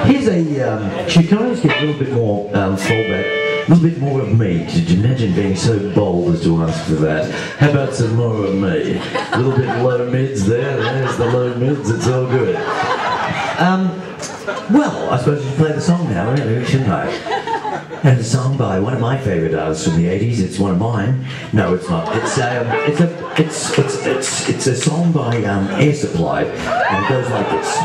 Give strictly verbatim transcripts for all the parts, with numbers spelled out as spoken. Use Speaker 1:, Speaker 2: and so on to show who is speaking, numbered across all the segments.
Speaker 1: Here's a, um, should can I just get a little bit more um, fallback, a little bit more of me? Did you imagine being so bold as to ask for that? How about some more of me? A little bit low mids there, there's the low mids, it's all good. Um, well, I suppose we should play the song now, really, shouldn't I? And it's a song by one of my favourite artists from the eighties. It's one of mine. No, it's not. It's um, it's a, it's it's it's it's a song by um, Air Supply, and it goes like this.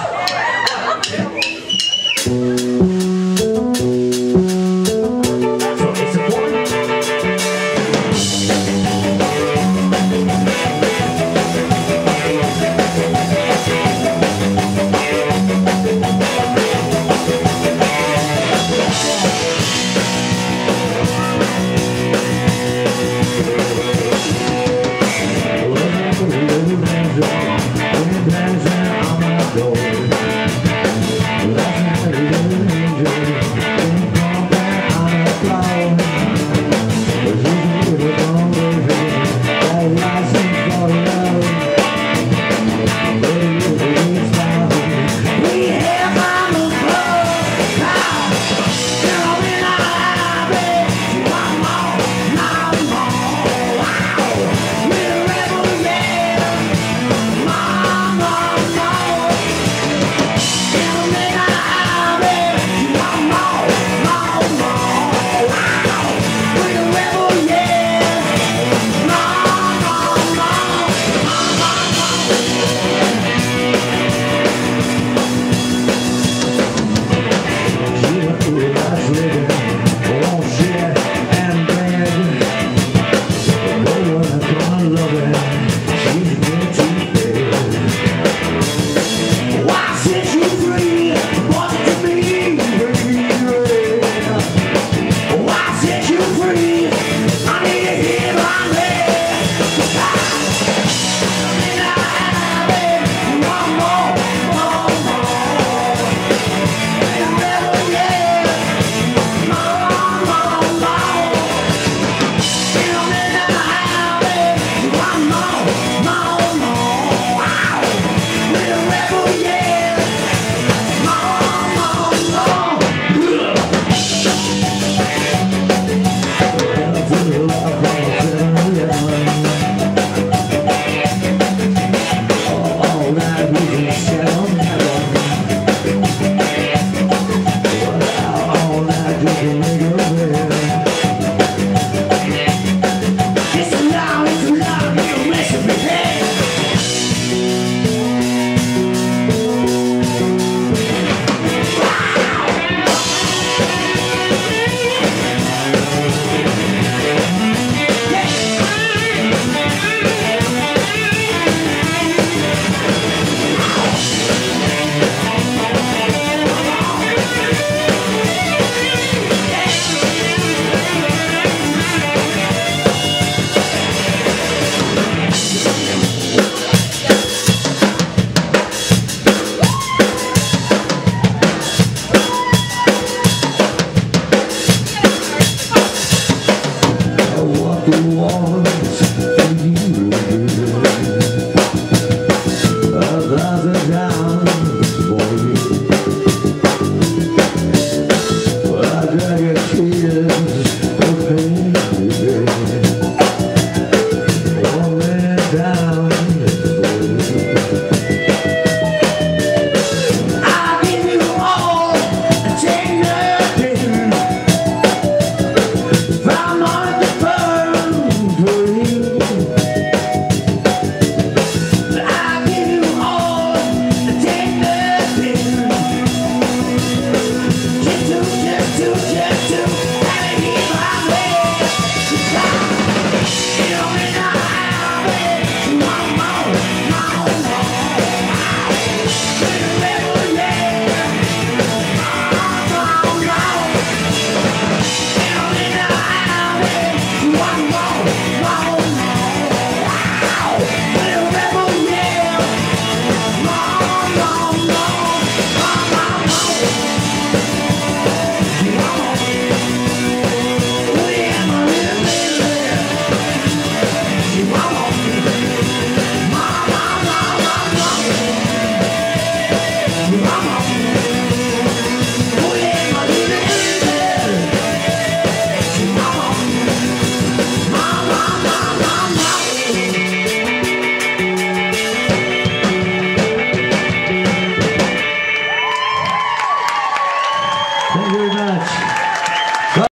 Speaker 2: Walk